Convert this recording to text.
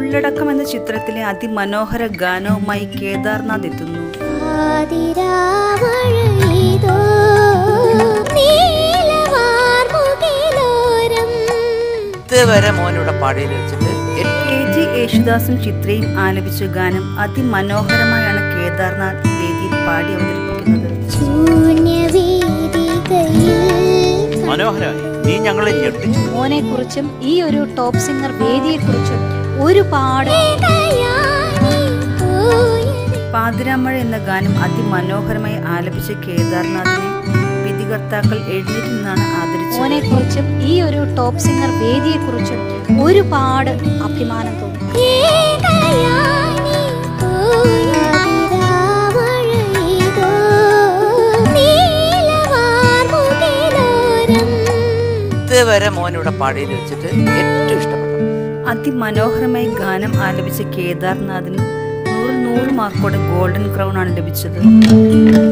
ഉള്ളടക്കം എന്ന ചിത്രത്തിലെ അതിമനോഹര ഗാനവുമായി കേദാർനാഥ് എത്തുന്നു. യേശുദാസും ചിത്രയും ആലപിച്ച ഗാനം അതിമനോഹരമായാണ് കേദാർനാഥ് വേദിയിൽ പാടി അവതരിപ്പിക്കുന്നത്. മോനെ കുറിച്ചും ഈ ഒരു ടോപ്പ് സിംഗർ വേദിയെ കുറിച്ചും ഒരുപാട്. പാതിരാമഴ എന്ന ഗാനം അതിമനോഹരമായി ആലപിച്ച കേദാർനാഥിനെ വിധികർത്താക്കൾ എഴുന്നേറ്റ് നിന്നാണ് ആദരിച്ചത്. മോനെ കുറിച്ചും ഈ ഒരു ടോപ്പ് സിംഗർ വേദിയെ കുറിച്ചും ഒരുപാട് അഭിമാനം തോന്നി. മോനിവിടെ പാടിയിൽ വെച്ചിട്ട് ഏറ്റവും ഇഷ്ടപ്പെട്ടു. അതിമനോഹരമായി ഗാനം ആലപിച്ച കേദാർനാഥിന് 100 മാർക്കോടെ ഗോൾഡൻ ക്രൗൺ ആണ് ലഭിച്ചത്.